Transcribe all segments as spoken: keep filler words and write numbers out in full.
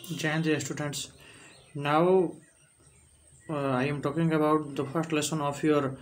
Jai Hind students. Now uh, I am talking about the first lesson of your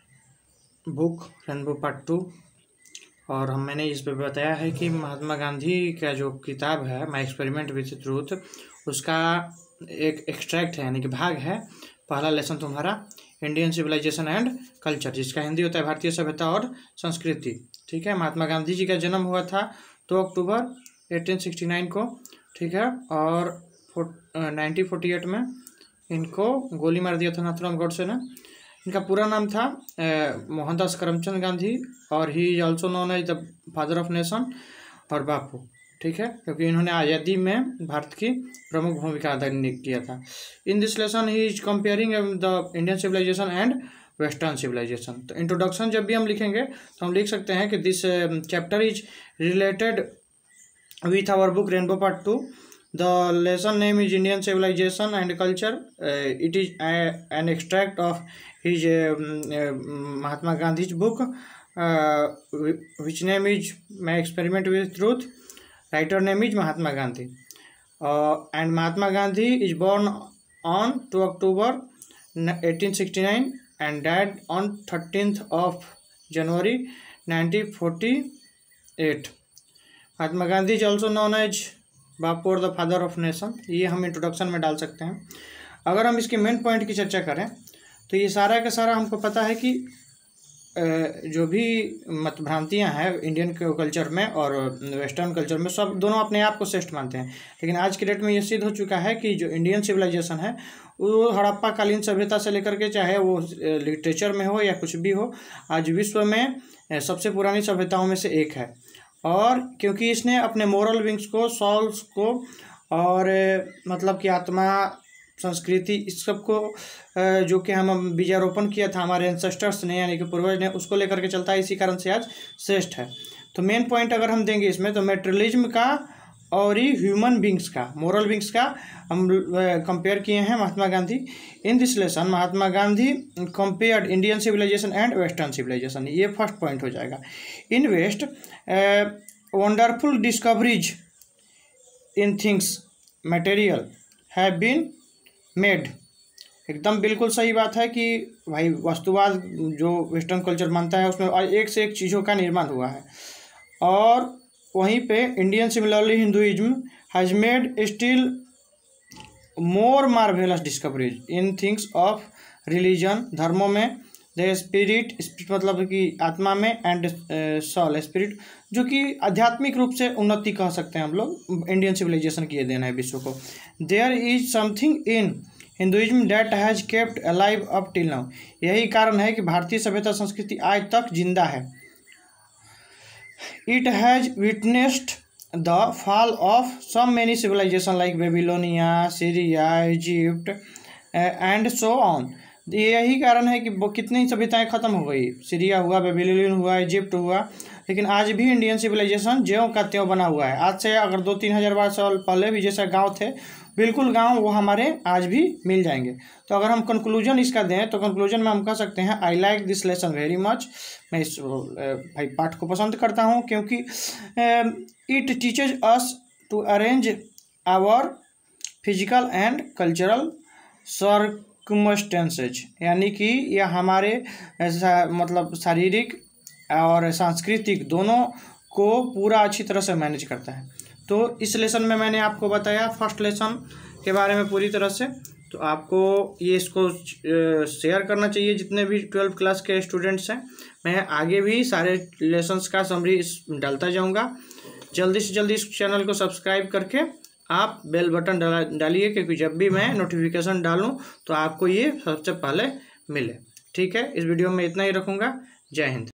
book rainbow part two. और हम मैंने इस पे बताया है कि महात्मा गांधी का जो किताब है माई एक्सपेरिमेंट विथ ट्रूथ, उसका एक एक्सट्रैक्ट है, यानी कि भाग है। पहला लेसन तुम्हारा इंडियन सिविलाइजेशन एंड कल्चर, जिसका हिंदी होता है भारतीय सभ्यता और संस्कृति। ठीक है, महात्मा गांधी जी का जन्म हुआ था दो अक्टूबर अठारह सौ उनहत्तर को। ठीक है, और नाइनटीन फोर्टी एट में इनको गोली मार दिया था नाथूराम गॉडसे ने। इनका पूरा नाम था मोहनदास करमचंद गांधी, और he is also known as the father of nation, और बापू। ठीक है, क्योंकि इन्होंने आज़ादी में भारत की प्रमुख भूमिका अदा किया था। In this lesson he is comparing the Indian civilisation and western civilisation. तो इंट्रोडक्शन जब भी हम लिखेंगे तो हम लिख सकते हैं कि this chapter is related with our book Rainbow Part two. The lesson name is Indian Civilization and Culture. Uh, it is a, an extract of his uh, uh, Mahatma Gandhi's book, uh, which name is My Experiment with Truth. Writer name is Mahatma Gandhi. Uh, and Mahatma Gandhi is born on two October eighteen sixty-nine and died on thirteenth of January nineteen forty-eight. Mahatma Gandhi is also known as Bapu और the father of nation. ये हम introduction में डाल सकते हैं। अगर हम इसके मेन पॉइंट की चर्चा करें तो ये सारा का सारा हमको पता है कि जो भी मत भ्रांतियाँ हैं इंडियन कल्चर में और वेस्टर्न कल्चर में, सब दोनों अपने आप को श्रेष्ठ मानते हैं। लेकिन आज के डेट में ये सिद्ध हो चुका है कि जो इंडियन सिविलाइजेशन है वो हड़प्पा कालीन सभ्यता से लेकर के, चाहे वो लिटरेचर में हो या कुछ भी हो, आज विश्व में सबसे पुरानी सभ्यताओं में से एक है। और क्योंकि इसने अपने मोरल विंग्स को, सॉल्स को, और मतलब कि आत्मा, संस्कृति, इस सब को जो कि हम बीजारोपण किया था हमारे एंसेस्टर्स ने, यानी कि पूर्वज ने, उसको लेकर के चलता है। इसी कारण से आज श्रेष्ठ है। तो मेन पॉइंट अगर हम देंगे इसमें तो मेटेरियलिज्म का और ही ह्यूमन बींग्स का, मोरल बींग्स का हम कंपेयर किए हैं Mahatma Gandhi. In this lesson Mahatma Gandhi compared Indian civilisation and western civilisation. ये फर्स्ट पॉइंट हो जाएगा। In west wonderful discoveries in things material have been made. एकदम बिल्कुल सही बात है कि भाई वस्तुवाद जो वेस्टर्न कल्चर मानता है उसमें एक से एक चीज़ों का निर्माण हुआ है। और वहीं पे Indian similarly Hinduism has made still more marvellous discoveries in things of religion. धर्मों में द स्पिरिट, मतलब कि आत्मा में, एंड सॉल स्पिरिट, जो कि आध्यात्मिक रूप से उन्नति कह सकते हैं हम लोग। इंडियन सिविलाइजेशन की ये देना है विश्व को। There is something in Hinduism that has kept alive up till now. यही कारण है कि भारतीय सभ्यता संस्कृति आज तक जिंदा है। It has witnessed the fall of so many civilizations like Babylonia, Syria, Egypt, and so on. यही कारण है कि वो कितनी सभ्यताएं खत्म हो गई। सीरिया हुआ, बेबीलोनियन हुआ, इजिप्ट हुआ, लेकिन आज भी इंडियन सिविलाइजेशन ज्यों का त्यों बना हुआ है। आज से अगर दो तीन हज़ार बार साल पहले भी जैसा गांव थे, बिल्कुल गांव वो हमारे आज भी मिल जाएंगे। तो अगर हम कंक्लूजन इसका दें तो कंक्लूजन में हम कह सकते हैं I like this lesson very much. मैं इस भाई पाठ को पसंद करता हूं क्योंकि it teaches us to arrange our physical and cultural circumstances, यानी कि यह हमारे मतलब शारीरिक और सांस्कृतिक दोनों को पूरा अच्छी तरह से मैनेज करता है। तो इस लेसन में मैंने आपको बताया फर्स्ट लेसन के बारे में पूरी तरह से। तो आपको ये इसको शेयर करना चाहिए जितने भी ट्वेल्थ क्लास के स्टूडेंट्स हैं। मैं आगे भी सारे लेसन्स का समरी डालता जाऊंगा। जल्दी से जल्दी इस चैनल को सब्सक्राइब करके आप बेल बटन डालिए, क्योंकि जब भी मैं नोटिफिकेशन डालूं तो आपको ये सबसे पहले मिले। ठीक है, इस वीडियो में इतना ही रखूँगा। जय हिंद।